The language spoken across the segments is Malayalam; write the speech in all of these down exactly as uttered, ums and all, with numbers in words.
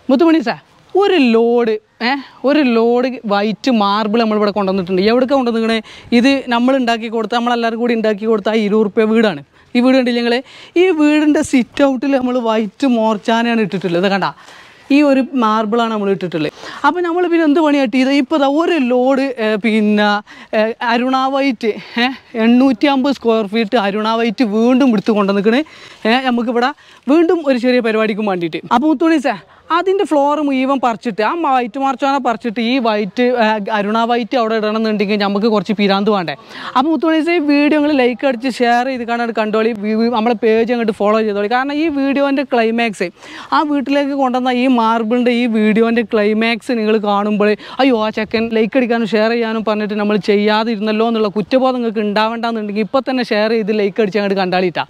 മുത്തുമണി സാർ ഒരു ലോഡ് ഏഹ് ഒരു ലോഡ് വൈറ്റ് മാർബിൾ നമ്മളിവിടെ കൊണ്ടുവന്നിട്ടുണ്ട്. എവിടെയൊക്കെ കൊണ്ടുവന്നിരിക്കണേ? ഇത് നമ്മൾ ഉണ്ടാക്കി കൊടുത്ത നമ്മളെല്ലാവരും കൂടി ഉണ്ടാക്കി കൊടുത്ത ആ ഇരുപത് റുപ്യ വീടാണ്. ഈ വീട് കണ്ടില്ല നിങ്ങൾ? ഈ വീടിൻ്റെ സിറ്റ് ഔട്ടിൽ നമ്മൾ വൈറ്റ് മോർച്ചാനയാണ് ഇട്ടിട്ടുള്ളത്. കണ്ട ഈ ഒരു മാർബിളാണ് നമ്മൾ ഇട്ടിട്ടുള്ളത്. അപ്പോൾ നമ്മൾ പിന്നെ എന്ത് പണി കിട്ടിയത്? ഇപ്പോൾ ഇതാ ഒരു ലോഡ് പിന്നെ അരുണ വൈറ്റ് എണ്ണൂറ്റി അമ്പത് സ്ക്വയർ ഫീറ്റ് അരുണ വൈറ്റ് വീണ്ടും എടുത്ത് കൊണ്ടുവന്നിക്കണേ. നമുക്കിവിടെ വീണ്ടും ഒരു ചെറിയ പരിപാടിക്കും വേണ്ടിയിട്ട്. അപ്പോൾ മുത്തുമണി സാർ അതിൻ്റെ ഫ്ലോർ മുഴുവൻ പറിച്ചിട്ട് ആ വൈറ്റ് മാർച്ചാനെ പറിച്ചിട്ട് ഈ വൈറ്റ് അരുണ വൈറ്റ് അവിടെ ഇടണമെന്നുണ്ടെങ്കിൽ നമുക്ക് കുറച്ച് പിരാന്ത് വേണ്ടേ. അപ്പോൾ മുത്തുമണി സാർ ഈ വീഡിയോ നിങ്ങൾ ലൈക്ക് അടിച്ച് ഷെയർ ചെയ്ത് കാണാൻ കണ്ടോളി, നമ്മളെ പേജ് അങ്ങോട്ട് ഫോളോ ചെയ്തോളി. കാരണം ഈ വീഡിയോൻ്റെ ക്ലൈമാക്സ് ആ വീട്ടിലേക്ക് കൊണ്ടുവന്ന ഈ മാർബിളിൻ്റെ ഈ വീഡിയോൻ്റെ ക്ലൈമാക്സ് നിങ്ങൾ കാണുമ്പോൾ അയ്യോ ആ ചെക്കൻ ലൈക്ക് അടിക്കാനും ഷെയർ ചെയ്യാനും പറഞ്ഞിട്ട് നമ്മൾ ചെയ്യാതിരുന്നല്ലോ എന്നുള്ള കുറ്റബോധം നിങ്ങൾക്ക് ഉണ്ടാവേണ്ടെന്നുണ്ടെങ്കിൽ ഇപ്പോൾ തന്നെ ഷെയർ ചെയ്ത് ലൈക്ക് അടിച്ച് അങ്ങോട്ട് കണ്ടാളിട്ടാ.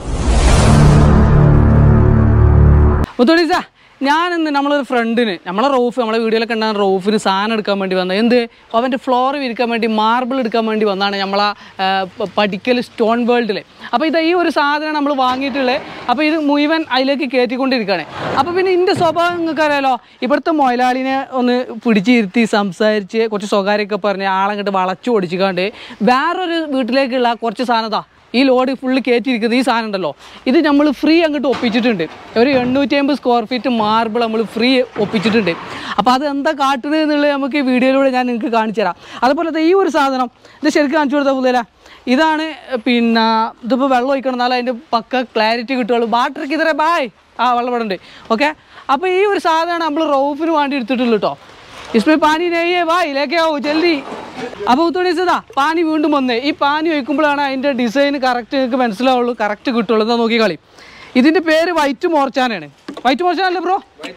മുത്തുമണി സാർ ഞാനിന്ന് നമ്മളൊരു ഫ്രണ്ടിന് നമ്മളെ റോഫ് നമ്മളെ വീഡിയോയിലൊക്കെ ഉണ്ടാകുന്ന റോഫിന് സാധനം എടുക്കാൻ വേണ്ടി വന്നത് എന്ത് അവൻ്റെ ഫ്ലോർ വിരിക്കാൻ വേണ്ടി മാർബിൾ എടുക്കാൻ വേണ്ടി വന്നതാണ് നമ്മളെ പഠിക്കൽ സ്റ്റോൺ വേൾഡിൽ. അപ്പോൾ ഇത് ഈ ഒരു സാധനം നമ്മൾ വാങ്ങിയിട്ടുള്ളത്. അപ്പോൾ ഇത് മുഴുവൻ അതിലേക്ക് കയറ്റിക്കൊണ്ടിരിക്കുകയാണ്. അപ്പോൾ പിന്നെ ഇതിൻ്റെ സ്വഭാവം നിങ്ങൾക്ക് അറിയാലോ, ഇവിടുത്തെ മൊയലാളിനെ ഒന്ന് പിടിച്ചിരുത്തി സംസാരിച്ച് കുറച്ച് സ്വകാര്യമൊക്കെ പറഞ്ഞ് ആളങ്ങോട്ട് വളച്ചു ഓടിച്ചിക്കാണ്ട് വേറൊരു വീട്ടിലേക്കുള്ള കുറച്ച് സാധനതാ ഈ ലോഡ് ഫുള്ള് കയറ്റിയിരിക്കുന്നത് ഈ സാധനം ഉണ്ടല്ലോ, ഇത് നമ്മൾ ഫ്രീ അങ്ങോട്ട് ഒപ്പിച്ചിട്ടുണ്ട്. ഒരു എണ്ണൂറ്റി അമ്പത് സ്ക്വയർ ഫീറ്റ് മാർബിൾ നമ്മൾ ഫ്രീ ഒപ്പിച്ചിട്ടുണ്ട്. അപ്പോൾ അത് എന്താ കാട്ടുന്നത് എന്നുള്ളത് നമുക്ക് ഈ വീഡിയോയിലൂടെ ഞാൻ നിങ്ങൾക്ക് കാണിച്ചു തരാം. അതുപോലെ ഈ ഒരു സാധനം ഇത് ശരിക്കും കാണിച്ചു കൊടുത്താൽ പുതിയല്ല, ഇതാണ് പിന്നെ ഇതിപ്പോൾ വെള്ളം ഒഴിക്കണം എന്നാലും അതിൻ്റെ പക്ക ക്ലാരിറ്റി കിട്ടുള്ളൂ. വാട്ടർക്ക് ഇതറേ ബായ് ആ വെള്ളം ഇവിടെ ഉണ്ട്. ഓക്കെ, അപ്പോൾ ഈ ഒരു സാധനമാണ് നമ്മൾ റൗഫിന് വേണ്ടി എടുത്തിട്ടുള്ളൂ കേട്ടോ. इसमें पानी नहीं है भाई, लेके आओ जल्दी. അപ്പോൾ ഉത്തോണീസതാ പാനി വീണ്ടും വന്നേ. ഈ പാനി ഒഴിക്കുമ്പോഴാണ് അതിൻ്റെ ഡിസൈൻ കറക്റ്റ് നിങ്ങൾക്ക് മനസ്സിലാവുള്ളൂ, കറക്റ്റ് കിട്ടുള്ളൂ. എന്താ നോക്കിക്കളി, ഇതിൻ്റെ പേര് വൈറ്റ് മോർച്ചാനാണ്. വൈറ്റ് മോർച്ചാനല്ലേ ബ്രോ?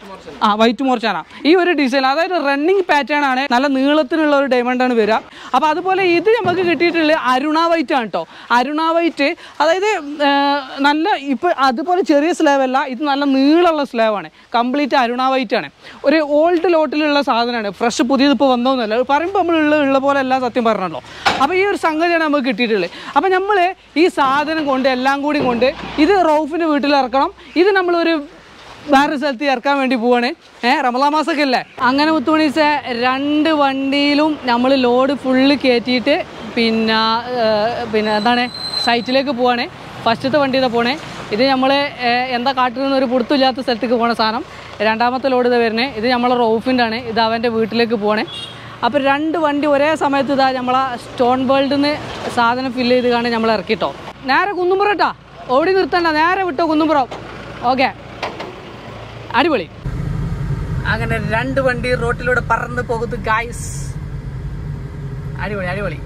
ആ വൈറ്റ് മോർച്ചാന. ഈ ഒരു ഡിസൈൻ അതായത് റണ്ണിങ് പാറ്റേൺ ആണ്, നല്ല നീളത്തിനുള്ള ഒരു ഡയമണ്ടാണ് വരിക. അപ്പോൾ അതുപോലെ ഇത് നമുക്ക് കിട്ടിയിട്ടുള്ളത് അരുണ വൈറ്റ് ആണ് കേട്ടോ. അരുണ വൈറ്റ് അതായത് നല്ല ഇപ്പോൾ അതുപോലെ ചെറിയ സ്ലാബ് അല്ല, ഇത് നല്ല നീളമുള്ള സ്ലാബാണ്. കംപ്ലീറ്റ് അരുണ വൈറ്റ് ആണ്. ഒരു ഓൾഡ് ലോട്ടിലുള്ള സാധനമാണ്, ഫ്രഷ് പുതിയത് ഇപ്പോൾ വന്നോന്നല്ല പറയുമ്പോൾ നമ്മൾ ഉള്ള ഉള്ള പോലെ എല്ലാം സത്യം പറഞ്ഞല്ലോ. അപ്പോൾ ഈ ഒരു സംഗതിയാണ് നമുക്ക് കിട്ടിയിട്ടുള്ളത്. അപ്പോൾ നമ്മൾ ഈ സാധനം കൊണ്ട് എല്ലാം കൂടി കൊണ്ട് ഇത് റൗഫിൻ്റെ വീട്ടിൽ ഇറക്കണം. ഇത് നമ്മളൊരു വേറെ സ്ഥലത്ത് ഇറക്കാൻ വേണ്ടി പോവാണ്. ഏഹ് റമദാൻ മാസമൊക്കെ അല്ലേ. അങ്ങനെ മുത്തുമണി സാർ രണ്ട് വണ്ടിയിലും നമ്മൾ ലോഡ് ഫുള്ള് കയറ്റിയിട്ട് പിന്നെ പിന്നെ എന്താണ് സൈറ്റിലേക്ക് പോവാണ്. ഫസ്റ്റത്തെ വണ്ടി ഇതാ പോണേ. ഇത് നമ്മൾ എന്താ കാട്ടുന്ന ഒരു പുറത്തില്ലാത്ത സ്ഥലത്തേക്ക് പോകണ സാധനം. രണ്ടാമത്തെ ലോഡ് ഇതാ വരുന്നത്. ഇത് നമ്മളെ റൗഫിൻ്റെ ആണ്. ഇത് അവൻ്റെ വീട്ടിലേക്ക് പോകണേ. അപ്പോൾ രണ്ട് വണ്ടി ഒരേ സമയത്ത് ഇതാ നമ്മളെ സ്റ്റോൺ വേൾഡിൽ നിന്ന് സാധനം ഫില്ല് ചെയ്ത് കാണാൻ നമ്മൾ ഇറക്കിട്ടോ. നേരെ കുന്നുംപുറം കേട്ടോ, ഓടി നിർത്തണ്ട, നേരെ വിട്ടോ കുന്നുംപുറം. ഓക്കെ, അടിപൊളി. അങ്ങനെ രണ്ട് വണ്ടി റോട്ടിലൂടെ പറന്ന് പോകുന്നു ഗായ്സ്. അടിപൊളി അടിപൊളി.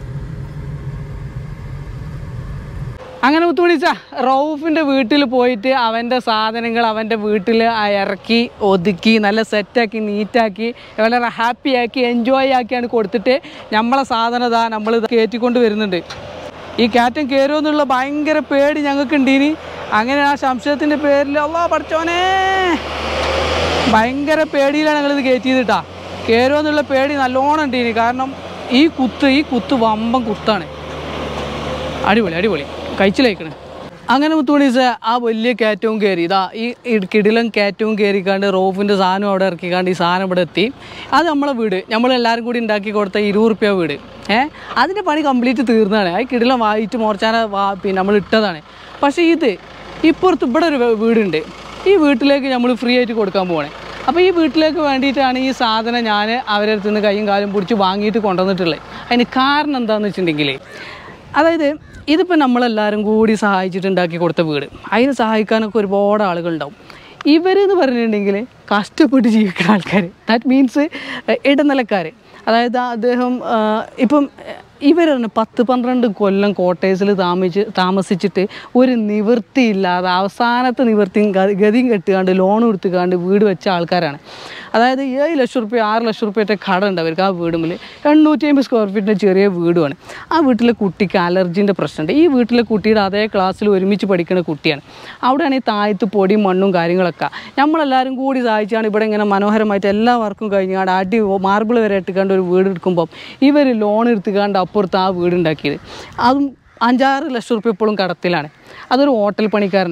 അങ്ങനെ മുത്തുമണിച്ച റൗഫിൻ്റെ വീട്ടിൽ പോയിട്ട് അവൻ്റെ സാധനങ്ങൾ അവൻ്റെ വീട്ടിൽ ഇറക്കി ഒതുക്കി നല്ല സെറ്റാക്കി നീറ്റാക്കി വളരെ ഹാപ്പിയാക്കി എൻജോയ് ആക്കിയാണ് കൊടുത്തിട്ട് നമ്മളെ സാധനം ഇതാ നമ്മൾ കയറ്റിക്കൊണ്ട് വരുന്നുണ്ട്. ഈ കയറ്റം കയറുമോ എന്നുള്ള ഭയങ്കര പേടി ഞങ്ങൾക്ക് ഉണ്ടീനി. അങ്ങനെ ആ സംശയത്തിൻ്റെ പേരിൽ അള്ളാ പഠിച്ചോനെ ഭയങ്കര പേടിയിലാണ് ഞങ്ങളിത് കയറ്റിയതിട്ടാ. കയറുമോ എന്നുള്ള പേടി നല്ലോണം ഉണ്ടീനി. കാരണം ഈ കുത്ത് ഈ കുത്ത് വമ്പം കുത്താണ്. അടിപൊളി അടിപൊളി കഴിച്ചിലേക്കണ്. അങ്ങനെ മുത്തുമണീസ് ആ വലിയ കയറ്റവും കയറി ഇതാ ഈ കിടിലം കയറ്റവും കയറിക്കാണ്ട് റോഫിൻ്റെ സാധനം അവിടെ ഇറക്കിക്കാണ്ട് ഈ സാധനം ഇവിടെ എത്തി. അത് നമ്മളെ വീട് നമ്മളെല്ലാവരും കൂടി ഉണ്ടാക്കി കൊടുത്ത ഇരുപത് റുപ്യ വീട്. ഏഹ് അതിൻ്റെ പണി കംപ്ലീറ്റ് തീർന്നതാണ്. ആ കിടിലം വായിട്ട് മോർച്ചാന വാ പിന്നെ നമ്മൾ ഇട്ടതാണ്. പക്ഷേ ഇത് ഇപ്പുറത്ത് ഇവിടെ ഒരു വീടുണ്ട്. ഈ വീട്ടിലേക്ക് നമ്മൾ ഫ്രീ ആയിട്ട് കൊടുക്കാൻ പോകണേ. അപ്പോൾ ഈ വീട്ടിലേക്ക് വേണ്ടിയിട്ടാണ് ഈ സാധനം ഞാൻ അവരുടെ അടുത്ത് നിന്ന് കൈയും കാലും പിടിച്ച് വാങ്ങിയിട്ട് കൊണ്ടുവന്നിട്ടുള്ളത്. അതിന് കാരണം എന്താണെന്ന് വെച്ചിട്ടുണ്ടെങ്കിൽ അതായത് ഇതിപ്പോൾ നമ്മളെല്ലാവരും കൂടി സഹായിച്ചിട്ട് ഉണ്ടാക്കി കൊടുത്ത വീട്. അതിന് സഹായിക്കാനൊക്കെ ഒരുപാട് ആളുകളുണ്ടാവും. ഇവരെന്ന് പറഞ്ഞിട്ടുണ്ടെങ്കിൽ കഷ്ടപ്പെട്ട് ജീവിക്കുന്ന ആൾക്കാർ, ദാറ്റ് മീൻസ് ഇടനിലക്കാർ. അതായത് അദ്ദേഹം ഇപ്പം ഇവർ തന്നെ പത്ത് പന്ത്രണ്ട് കൊല്ലം കോട്ടേഴ്സിൽ താമസിച്ച് താമസിച്ചിട്ട് ഒരു നിവൃത്തിയില്ലാതെ അവസാനത്തെ നിവൃത്തിയും ഗതിയും കെട്ടുകാണ്ട് ലോൺ കൊടുത്തുകാണ്ട് വീട് വെച്ച ആൾക്കാരാണ്. അതായത് ഏഴ് ലക്ഷം റുപ്യ ആറ് ലക്ഷം റുപ്യയുടെ കട ഉണ്ട് അവർക്ക്. ആ വീടുമ്പിൽ എണ്ണൂറ്റി അമ്പത് സ്ക്വയർ ഫീറ്റിൻ്റെ ചെറിയ വീടുമാണ്. ആ വീട്ടിലെ കുട്ടിക്ക് അലർജീൻ്റെ പ്രശ്നമുണ്ട്. ഈ വീട്ടിലെ കുട്ടിയുടെ അതേ ക്ലാസ്സിൽ ഒരുമിച്ച് പഠിക്കുന്ന കുട്ടിയാണ്. അവിടെയാണ് ഈ താഴത്ത് പൊടിയും മണ്ണും കാര്യങ്ങളൊക്കെ. നമ്മളെല്ലാവരും കൂടി സഹായിച്ചാണ് ഇവിടെ ഇങ്ങനെ മനോഹരമായിട്ട് എല്ലാ വർക്കും കഴിഞ്ഞാണ്ട് അടി മാർബിൾ വരെ ഇട്ടുകാണ്ട് ഒരു വീട് എടുക്കുമ്പം ഇവർ ലോൺ എടുത്തുകാണ്ട് അപ്പുറത്ത് ആ വീടുണ്ടാക്കിയത്. അതും അഞ്ചാറ് ലക്ഷം റുപ്യ ഇപ്പോഴും കടത്തിലാണ്. അതൊരു ഹോട്ടൽ പണിക്കാരനാണ്.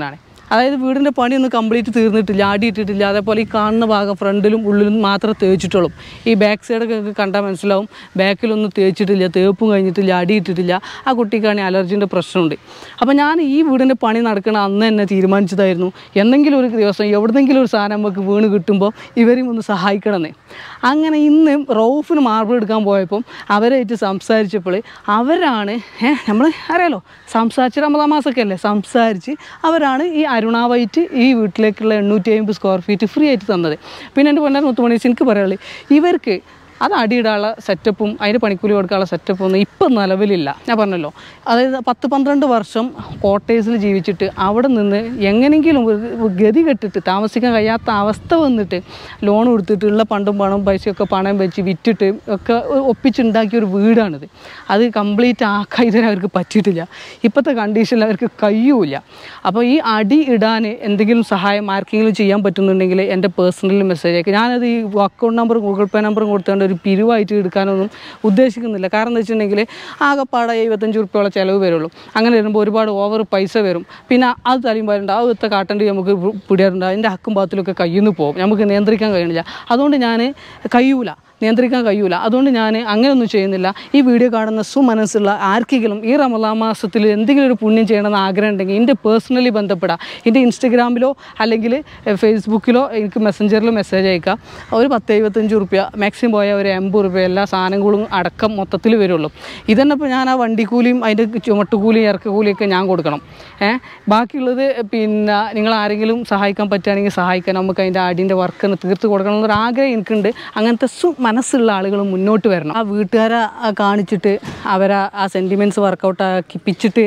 അതായത് വീടിൻ്റെ പണിയൊന്നും കംപ്ലീറ്റ് തീർന്നിട്ടില്ല, അടിയിട്ടിട്ടില്ല. അതേപോലെ ഈ കാണുന്ന ഭാഗം ഫ്രണ്ടിലും ഉള്ളിലും മാത്രമേ തേച്ചിട്ടുള്ളൂ. ഈ ബാക്ക് സൈഡൊക്കെ കണ്ടാൽ മനസ്സിലാവും ബാക്കിലൊന്നും തേച്ചിട്ടില്ല, തേപ്പും കഴിഞ്ഞിട്ടില്ല, അടിയിട്ടിട്ടില്ല. ആ കുട്ടിക്കാണെങ്കിൽ അലർജീൻ്റെ പ്രശ്നമുണ്ട്. അപ്പോൾ ഞാൻ ഈ വീടിൻ്റെ പണി നടക്കണ അന്ന് തന്നെ തീരുമാനിച്ചതായിരുന്നു എന്തെങ്കിലും ഒരു ദിവസം എവിടെന്നെങ്കിലും ഒരു സാധനം നമുക്ക് വീണ് കിട്ടുമ്പോൾ ഇവരെയും ഒന്ന് സഹായിക്കണമെന്നേ. അങ്ങനെ ഇന്ന് റൌഫിന് മാർബിൾ എടുക്കാൻ പോയപ്പം അവരായിട്ട് സംസാരിച്ചപ്പോൾ അവരാണ് നമ്മൾ അറിയാലോ സംസാരിച്ച് റമദാൻ മാസമൊക്കെ അല്ലേ സംസാരിച്ച് അവരാണ് ഈ അരുണ വൈറ്റ് ഈ വീട്ടിലേക്കുള്ള എണ്ണൂറ്റി അമ്പത് സ്ക്വയർ ഫീറ്റ് ഫ്രീ ആയിട്ട് തന്നത്. പിന്നെ എൻ്റെ പൊന്നാർ മുത്തുമണി എനിക്ക് പറയാനുള്ളത് ഇവർക്ക് അത് അടിയിടാനുള്ള സെറ്റപ്പും അതിന് പണിക്കൂലി കൊടുക്കാനുള്ള സെറ്റപ്പും ഒന്നും ഇപ്പം നിലവിലില്ല. ഞാൻ പറഞ്ഞല്ലോ, അതായത് പത്ത് പന്ത്രണ്ട് വർഷം ക്വാർട്ടേഴ്സിൽ ജീവിച്ചിട്ട് അവിടെ നിന്ന് എങ്ങനെയെങ്കിലും ഗതി കെട്ടിട്ട് താമസിക്കാൻ കഴിയാത്ത അവസ്ഥ വന്നിട്ട് ലോൺ കൊടുത്തിട്ടുള്ള പണ്ടും പണം പൈസയൊക്കെ പണം വെച്ച് വിറ്റിട്ട് ഒക്കെ ഒപ്പിച്ചുണ്ടാക്കിയ ഒരു വീടാണിത്. അത് കംപ്ലീറ്റ് ആക്കാൻ ഇതുവരെ അവർക്ക് പറ്റിയിട്ടില്ല. ഇപ്പോഴത്തെ കണ്ടീഷനിൽ അവർക്ക് കഴിയൂല. അപ്പോൾ ഈ അടി ഇടാൻ എന്തെങ്കിലും സഹായം ആർക്കെങ്കിലും ചെയ്യാൻ പറ്റുന്നുണ്ടെങ്കിൽ എൻ്റെ പേഴ്സണൽ മെസ്സേജ് അയക്കുക. ഞാനത് ഈ അക്കൗണ്ട് നമ്പറും ഗൂഗിൾ പേ നമ്പറും കൊടുത്തുകൊണ്ട് ഒരു പിരിവായിട്ട് എടുക്കാനൊന്നും ഉദ്ദേശിക്കുന്നില്ല. കാരണം എന്താ വെച്ചിട്ടുണ്ടെങ്കിൽ ആകെപ്പാടെ എഴുപത്തഞ്ച് റുപ്യോളം ചിലവ് വരുള്ളൂ. അങ്ങനെ വരുമ്പോൾ ഒരുപാട് ഓവർ പൈസ വരും. പിന്നെ അത് തലയുമ്പോഴുണ്ട് ആ വിത്ത കാട്ടേണ്ടി നമുക്ക് പിടിയാറുണ്ട്. അതിൻ്റെ ഹക്കും ഭാഗത്തിലൊക്കെ കയ്യിൽ നിന്ന് പോകും, നമുക്ക് നിയന്ത്രിക്കാൻ കഴിയണില്ല. അതുകൊണ്ട് ഞാൻ കഴിയൂല നിയന്ത്രിക്കാൻ കഴിയൂല അതുകൊണ്ട് ഞാൻ അങ്ങനെയൊന്നും ചെയ്യുന്നില്ല. ഈ വീഡിയോ കാണുന്ന സുമനസ്സുള്ള ആർക്കെങ്കിലും ഈ റമദാൻ മാസത്തിൽ എന്തെങ്കിലും ഒരു പുണ്യം ചെയ്യണമെന്ന് ആഗ്രഹം ഉണ്ടെങ്കിൽ എൻ്റെ പേഴ്സണലി ബന്ധപ്പെടാം. എൻ്റെ ഇൻസ്റ്റഗ്രാമിലോ അല്ലെങ്കിൽ ഫേസ്ബുക്കിലോ എനിക്ക് മെസ്സഞ്ചറിൽ മെസ്സേജ് അയക്കുക. ഒരു പത്ത് എഴുപത്തഞ്ച് റുപ്യ മാക്സിമം പോയാൽ ഒരു എൺപത് റുപ്യ എല്ലാ സാധനങ്ങളും അടക്കം മൊത്തത്തിൽ വരുള്ളൂ. ഇതന്നെ ഇപ്പോൾ ഞാൻ ആ വണ്ടിക്കൂലിയും അതിൻ്റെ ചുമട്ടുകൂലിയും ഇറക്കക്കൂലിയൊക്കെ ഞാൻ കൊടുക്കണം. ഏഹ് ബാക്കിയുള്ളത് പിന്നെ നിങ്ങൾ ആരെങ്കിലും സഹായിക്കാൻ പറ്റുകയാണെങ്കിൽ സഹായിക്കാൻ നമുക്ക് അതിൻ്റെ അടിൻ്റെ വർക്ക് ഒന്ന് തീർത്ത് കൊടുക്കണം എന്നൊരു ആഗ്രഹം എനിക്കുണ്ട്. അങ്ങനത്തെ സു മനസ്സുള്ള ആളുകൾ മുന്നോട്ട് വരണം. ആ വീട്ടുകാരെ കാണിച്ചിട്ട് അവരെ ആ സെൻറ്റിമെൻറ്റ്സ് വർക്കൗട്ട് ആക്കിപ്പിച്ചിട്ട്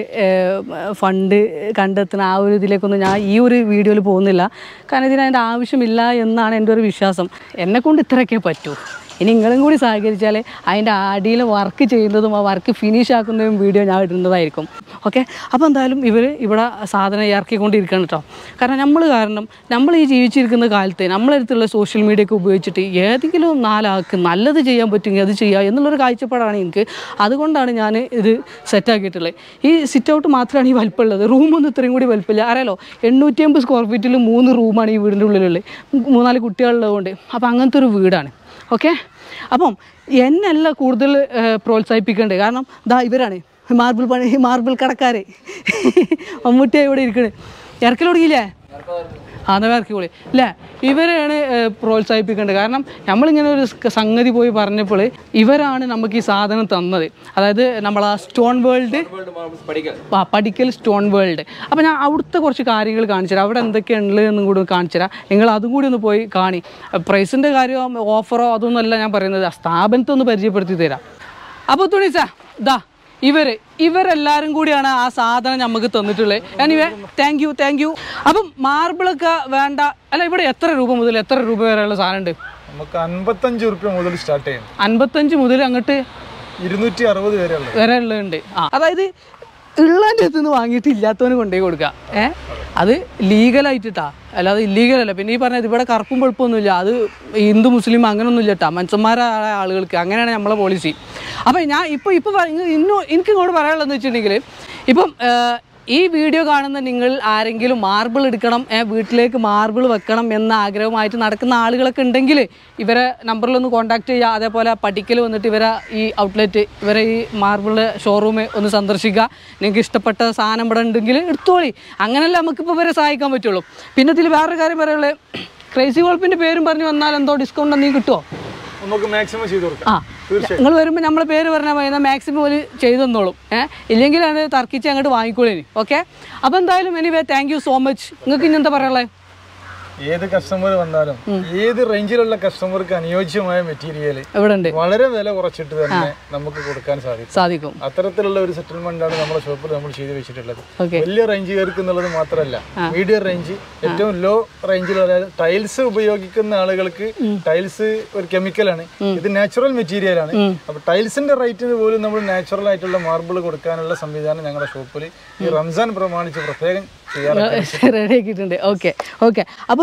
ഫണ്ട് കണ്ടെത്തുന്ന ആ ഒരു ഇതിലേക്കൊന്നും ഞാൻ ഈ ഒരു വീഡിയോയിൽ പോകുന്നില്ല. കാരണം ഇതിന് അതിൻ്റെ ആവശ്യമില്ല എന്നാണ് എൻ്റെ ഒരു വിശ്വാസം. എന്നെക്കൊണ്ട് ഇത്രയൊക്കെ പറ്റൂ. ഇനി നിങ്ങളും കൂടി സഹകരിച്ചാൽ അതിൻ്റെ അടിയിൽ വർക്ക് ചെയ്യുന്നതും ആ വർക്ക് ഫിനിഷ് ആക്കുന്നതും വീഡിയോ ഞാൻ ഇടുന്നതായിരിക്കും. ഓക്കെ, അപ്പോൾ എന്തായാലും ഇവർ ഇവിടെ സാധനം ഇറക്കിക്കൊണ്ടിരിക്കണം കേട്ടോ. കാരണം നമ്മൾ കാരണം നമ്മൾ ഈ ജീവിച്ചിരിക്കുന്ന കാലത്ത് നമ്മളടുത്തുള്ള സോഷ്യൽ മീഡിയ ഒക്കെ ഉപയോഗിച്ചിട്ട് ഏതെങ്കിലും നാലാൾക്ക് നല്ലത് ചെയ്യാൻ പറ്റുമെങ്കിൽ അത് ചെയ്യുക എന്നുള്ളൊരു കാഴ്ചപ്പാടാണ് എനിക്ക്. അതുകൊണ്ടാണ് ഞാൻ ഇത് സെറ്റാക്കിയിട്ടുള്ളത്. ഈ സിറ്റ് ഔട്ട് മാത്രമാണ് ഈ വലിപ്പമുള്ളത്. റൂമൊന്നും ഇത്രയും കൂടി വലിപ്പമില്ല. അറിയാലോ, എണ്ണൂറ്റി അമ്പത് സ്ക്വയർ ഫീറ്റിൽ മൂന്ന് റൂമാണ് ഈ വീടിൻ്റെ ഉള്ളിലുള്ളത്, മൂന്നാല് കുട്ടികളുള്ളതുകൊണ്ട്. അപ്പോൾ അങ്ങനത്തെ ഒരു വീടാണ്. ഓക്കെ, അപ്പം എന്നല്ല കൂടുതൽ പ്രോത്സാഹിപ്പിക്കേണ്ടത്. കാരണം ദാ ഇവരാണ് മാർബിൾ പണി മാർബിൾ കടക്കാർ. മമ്മൂട്ടിയാണ് ഇവിടെ ഇരിക്കണേ. ഇറക്കൽ തുടങ്ങിയില്ലേ? അതെ, ഇറക്കിക്കോളി അല്ലേ? ഇവരെയാണ് പ്രോത്സാഹിപ്പിക്കേണ്ടത്. കാരണം നമ്മളിങ്ങനെ ഒരു സംഗതി പോയി പറഞ്ഞപ്പോൾ ഇവരാണ് നമുക്ക് ഈ സാധനം തന്നത്. അതായത് നമ്മൾ ആ സ്റ്റോൺ വേൾഡ് ആ പഠിക്കൽ സ്റ്റോൺ വേൾഡ്. അപ്പോൾ ഞാൻ അവിടുത്തെ കുറച്ച് കാര്യങ്ങൾ കാണിച്ചു തരാം. അവിടെ എന്തൊക്കെയുള്ളത് എന്നും കൂടി കാണിച്ചു തരാം. നിങ്ങൾ അതും കൂടി ഒന്ന് പോയി കാണി. പ്രൈസിൻ്റെ കാര്യം ഓഫറോ അതൊന്നുമല്ല ഞാൻ പറയുന്നത്, ആ സ്ഥാപനത്തെ ഒന്ന് പരിചയപ്പെടുത്തി തരാം. അപ്പോൾ തുണിച്ചാ ഇതാ ഇവർ ഇവരെല്ലാവരും കൂടിയാണ് ആ സാധനം നമുക്ക് തന്നിട്ടുള്ളത്. Anyway thank you thank you. അപ്പം മാർബിളൊക്കെ വേണ്ട അല്ല, ഇവിടെ എത്ര രൂപ മുതൽ എത്ര രൂപ വരെയുള്ള സാധനം ഉണ്ട്? നമുക്ക് അൻപത്തഞ്ച് റുപ്യ മുതൽ സ്റ്റാർട്ട് ചെയ്യും. അൻപത്തഞ്ച് മുതൽ അങ്ങോട്ട് ഇരുന്നൂറ്റി അറുപത് വരെ വരെ ഉള്ളതുണ്ട്. ആ, അതായത് ഉള്ളതിൻ്റെ അടുത്ത് നിന്ന് വാങ്ങിയിട്ട് ഇല്ലാത്തവന് കൊണ്ടുപോയി കൊടുക്കുക. ഏഹ് അത് ലീഗലായിട്ടാ, അല്ലാതെ ഇല്ലീഗലല്ല. പിന്നെ ഈ പറഞ്ഞത് ഇവിടെ കറുപ്പും വെളുപ്പൊന്നുമില്ല. അത് ഹിന്ദു മുസ്ലിം അങ്ങനെയൊന്നും ഇല്ല കേട്ടോ, മനുഷ്യന്മാരായ ആളുകൾക്ക്. അങ്ങനെയാണ് നമ്മളെ പോളിസി. അപ്പം ഞാൻ ഇപ്പോൾ ഇപ്പോൾ ഇന്നും എനിക്ക് ഇങ്ങോട്ട് പറയാനുള്ളതെന്ന് വെച്ചിട്ടുണ്ടെങ്കിൽ ഇപ്പം ഈ വീഡിയോ കാണുന്ന നിങ്ങൾ ആരെങ്കിലും മാർബിൾ എടുക്കണം, വീട്ടിലേക്ക് മാർബിൾ വെക്കണം എന്ന ആഗ്രഹമായിട്ട് നടക്കുന്ന ആളുകളൊക്കെ ഉണ്ടെങ്കിൽ ഇവരെ നമ്പറിലൊന്ന് കോൺടാക്ട് ചെയ്യുക. അതേപോലെ പഠിക്കൽ വന്നിട്ട് ഇവരെ ഈ ഔട്ട്ലെറ്റ് ഇവരെ ഈ മാർബിൾ ഷോറൂം ഒന്ന് സന്ദർശിക്കുക. നിങ്ങൾക്ക് ഇഷ്ടപ്പെട്ട സാധനം ഇവിടെ ഉണ്ടെങ്കിൽ എടുത്തോളി. അങ്ങനെയല്ല നമുക്കിപ്പോൾ ഇവരെ സഹായിക്കാൻ പറ്റുള്ളൂ. പിന്നെ ഇതിൽ വേറൊരു കാര്യം പറയുള്ളത്, ക്രേസി ഗോൾപ്പിൻ്റെ പേരും പറഞ്ഞ് വന്നാൽ എന്തോ ഡിസ്കൗണ്ട് എന്തെങ്കിലും കിട്ടുമോ? നമുക്ക് മാക്സിമം ചെയ്തു കൊടുക്കാം. ആ, നിങ്ങൾ വരുമ്പോൾ നമ്മളെ പേര് പറഞ്ഞാൽ മതി, എന്നാൽ മാക്സിമം ഒരു ചെയ്തു തന്നോളും. ഏഹ് ഇല്ലെങ്കിൽ അത് തർക്കിച്ച് അങ്ങോട്ട് വാങ്ങിക്കോളേനി. ഓക്കെ, അപ്പോൾ എന്തായാലും anyway thank you so much. നിങ്ങൾക്ക് ഇനി എന്താ പറയാനുള്ളത്? ഏത് കസ്റ്റമർ വന്നാലും ഏത് റേഞ്ചിലുള്ള കസ്റ്റമർക്ക് അനുയോജ്യമായ മെറ്റീരിയൽ ഇവിടെ ഉണ്ട്, വളരെ വില കുറച്ചിട്ട് തന്നെ നമുക്ക് കൊടുക്കാൻ സാധിക്കും സാധിക്കും അത്തരത്തിലുള്ള ഒരു സെറ്റിൽമെന്റ് ആണ് നമ്മുടെ ഷോപ്പിൽ നമ്മൾ ചെയ്തു വെച്ചിട്ടുള്ളത്. വലിയ റേഞ്ചുകാർക്ക് എന്നുള്ളത് മാത്രമല്ല, മീഡിയം റേഞ്ച്, ഏറ്റവും ലോ റേഞ്ചിൽ, അതായത് ടൈൽസ് ഉപയോഗിക്കുന്ന ആളുകൾക്ക് ടൈൽസ് ഒരു കെമിക്കലാണ്, ഇത് നാച്ചുറൽ മെറ്റീരിയൽ ആണ്. അപ്പൊ ടൈൽസിന്റെ റേറ്റിന് പോലും നമ്മൾ നാച്ചുറൽ ആയിട്ടുള്ള മാർബിൾ കൊടുക്കാനുള്ള സംവിധാനം ഞങ്ങളുടെ ഷോപ്പിൽ ഈ റംസാൻ പ്രമാണിച്ച് പ്രത്യേകം റെഡിയാക്കിയിട്ടുണ്ട്. ഓക്കെ ഓക്കെ അപ്പോൾ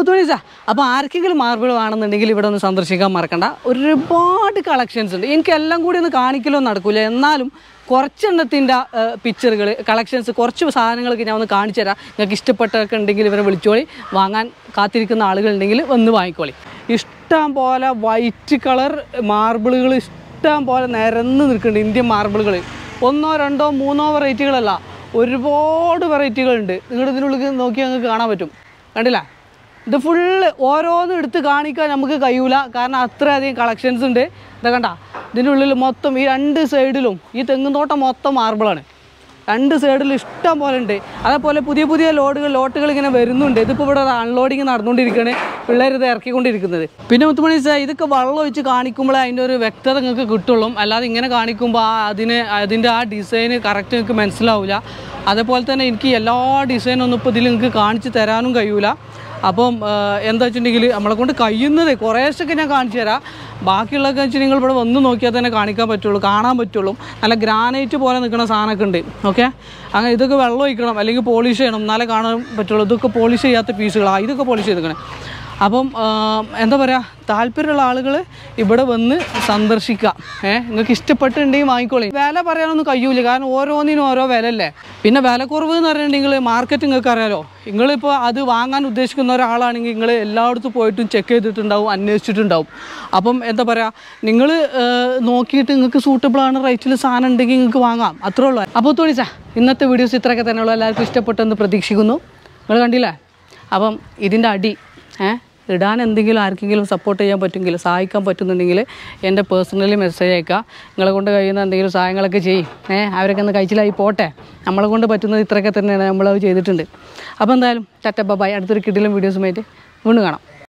മുത്തുമണീസ അപ്പോൾ ആർക്കെങ്കിലും മാർബിൾ വേണമെന്നുണ്ടെങ്കിൽ ഇവിടെ ഒന്ന് സന്ദർശിക്കാൻ മറക്കണ്ട. ഒരുപാട് കളക്ഷൻസ് ഉണ്ട്. എനിക്ക് എല്ലാം കൂടി ഒന്ന് കാണിക്കലൊന്നും നടക്കില്ല, എന്നാലും കുറച്ചെണ്ണത്തിൻ്റെ പിക്ചറുകൾ കളക്ഷൻസ് കുറച്ച് സാധനങ്ങളൊക്കെ ഞാൻ ഒന്ന് കാണിച്ചു തരാം. നിങ്ങൾക്ക് ഇഷ്ടപ്പെട്ടതൊക്കെ ഉണ്ടെങ്കിൽ ഇവരെ വിളിച്ചോളി. വാങ്ങാൻ കാത്തിരിക്കുന്ന ആളുകളുണ്ടെങ്കിൽ വന്ന് വാങ്ങിക്കോളി. ഇഷ്ടം പോലെ വൈറ്റ് കളർ മാർബിളുകൾ ഇഷ്ടം പോലെ നിരന്ന് നിൽക്കുന്നുണ്ട്. ഇന്ത്യൻ മാർബിളുകൾ ഒന്നോ രണ്ടോ മൂന്നോ വെറൈറ്റികളല്ല, ഒരുപാട് വെറൈറ്റികളുണ്ട്. നിങ്ങളുടെ ഇതിനുള്ളിൽ നോക്കി നിങ്ങൾക്ക് കാണാൻ പറ്റും. കണ്ടില്ല, ഇത് ഫുള്ള് ഓരോന്നും എടുത്ത് കാണിക്കാൻ നമുക്ക് കഴിയൂല, കാരണം അത്രയധികം കളക്ഷൻസ് ഉണ്ട്. ഇതാ കണ്ട, ഇതിൻ്റെ ഉള്ളിൽ മൊത്തം ഈ രണ്ട് സൈഡിലും ഈ തെങ്ങുന്തോട്ടം മൊത്തം മാർബിളാണ്. രണ്ട് സൈഡിൽ ഇഷ്ടം പോലെ ഉണ്ട്. അതേപോലെ പുതിയ പുതിയ ലോഡുകൾ ലോട്ടുകൾ ഇങ്ങനെ വരുന്നുണ്ട്. ഇതിപ്പോൾ ഇവിടെ അൺലോഡിങ് നടന്നുകൊണ്ടിരിക്കുകയാണ്, പിള്ളേർ ഇത് ഇറക്കിക്കൊണ്ടിരിക്കുന്നത്. പിന്നെ മുത്തുമണീസ ഇതൊക്കെ വെള്ളം ഒഴിച്ച് കാണിക്കുമ്പോഴേ അതിൻ്റെ ഒരു വ്യക്തത നിങ്ങൾക്ക് കിട്ടുള്ളൂ. അല്ലാതെ ഇങ്ങനെ കാണിക്കുമ്പോൾ ആ അതിന് അതിൻ്റെ ആ ഡിസൈന് കറക്റ്റ് നിങ്ങൾക്ക് മനസ്സിലാവില്ല. അതേപോലെ തന്നെ എനിക്ക് എല്ലാ ഡിസൈനൊന്നും ഇപ്പോൾ ഇതിൽ നിങ്ങൾക്ക് കാണിച്ച് തരാനും കഴിയൂല. അപ്പം എന്താ വെച്ചിട്ടുണ്ടെങ്കിൽ നമ്മളെ കൊണ്ട് കഴിയുന്നത് കുറേശ്ശൊക്കെ ഞാൻ കാണിച്ചു തരാം. ബാക്കിയുള്ളതൊക്കെ വെച്ചാൽ നിങ്ങൾ ഇവിടെ വന്ന് നോക്കിയാൽ തന്നെ കാണിക്കാൻ പറ്റുള്ളൂ, കാണാൻ പറ്റുള്ളൂ. നല്ല ഗ്രാനൈറ്റ് പോലെ നിൽക്കുന്ന സാധനമൊക്കെ ഉണ്ട്. ഓക്കെ, അങ്ങനെ ഇതൊക്കെ വെള്ളം ഒഴിക്കണം അല്ലെങ്കിൽ പോളിഷ് ചെയ്യണം, എന്നാലേ കാണാൻ പറ്റുള്ളൂ. ഇതൊക്കെ പോളിഷ് ചെയ്യാത്ത പീസുകളാണ്, ഇതൊക്കെ പോളിഷ് ചെയ്തിരിക്കണം. അപ്പം എന്താ പറയുക, താല്പര്യമുള്ള ആളുകൾ ഇവിടെ വന്ന് സന്ദർശിക്കുക. ഏഹ് നിങ്ങൾക്ക് ഇഷ്ടപ്പെട്ടിട്ടുണ്ടെങ്കിൽ വാങ്ങിക്കോളി. വില പറയാനൊന്നും കഴിയൂല, കാരണം ഓരോന്നിനും ഓരോ വിലയല്ലേ. പിന്നെ വില കുറവ് എന്ന് പറഞ്ഞിട്ടുണ്ടെങ്കിൽ മാർക്കറ്റ് നിങ്ങൾക്ക് അറിയാലോ. നിങ്ങളിപ്പോൾ അത് വാങ്ങാൻ ഉദ്ദേശിക്കുന്ന ഒരാളാണെങ്കിൽ നിങ്ങൾ എല്ലായിടത്തും പോയിട്ടും ചെക്ക് ചെയ്തിട്ടുണ്ടാവും, അന്വേഷിച്ചിട്ടുണ്ടാവും. അപ്പം എന്താ പറയുക, നിങ്ങൾ നോക്കിയിട്ട് നിങ്ങൾക്ക് സൂട്ടബിളാണ് റേറ്റിൽ സാധനം ഉണ്ടെങ്കിൽ നിങ്ങൾക്ക് വാങ്ങാം, അത്രേ ഉള്ളൂ. അപ്പോൾ തോണിച്ചാ ഇന്നത്തെ വീഡിയോസ് ഇത്രയൊക്കെ തന്നെയുള്ളൂ. എല്ലാവർക്കും ഇഷ്ടപ്പെട്ടെന്ന് പ്രതീക്ഷിക്കുന്നു. നിങ്ങൾ കണ്ടില്ലേ? അപ്പം ഇതിൻ്റെ അടി ഏഹ് ഇടാൻ എന്തെങ്കിലും ആർക്കെങ്കിലും സപ്പോർട്ട് ചെയ്യാൻ പറ്റുമെങ്കിൽ, സഹായിക്കാൻ പറ്റുന്നുണ്ടെങ്കിൽ എൻ്റെ പേഴ്സണലി മെസ്സേജ് അയക്കുക. നിങ്ങളെ കൊണ്ട് കഴിയുന്ന എന്തെങ്കിലും സഹായങ്ങളൊക്കെ ചെയ്യും. ഏഹ് അവരൊക്കെ ഒന്ന് കഴിച്ചിലായി പോട്ടെ. നമ്മളെ കൊണ്ട് പറ്റുന്നത് ഇത്രയൊക്കെ തന്നെയാണ്, നമ്മളത് ചെയ്തിട്ടുണ്ട്. അപ്പോൾ എന്തായാലും ടാറ്റ ബൈ. അടുത്തൊരു കിടിലൻ വീഡിയോസുമായിട്ട് വീണ്ടും കാണാം.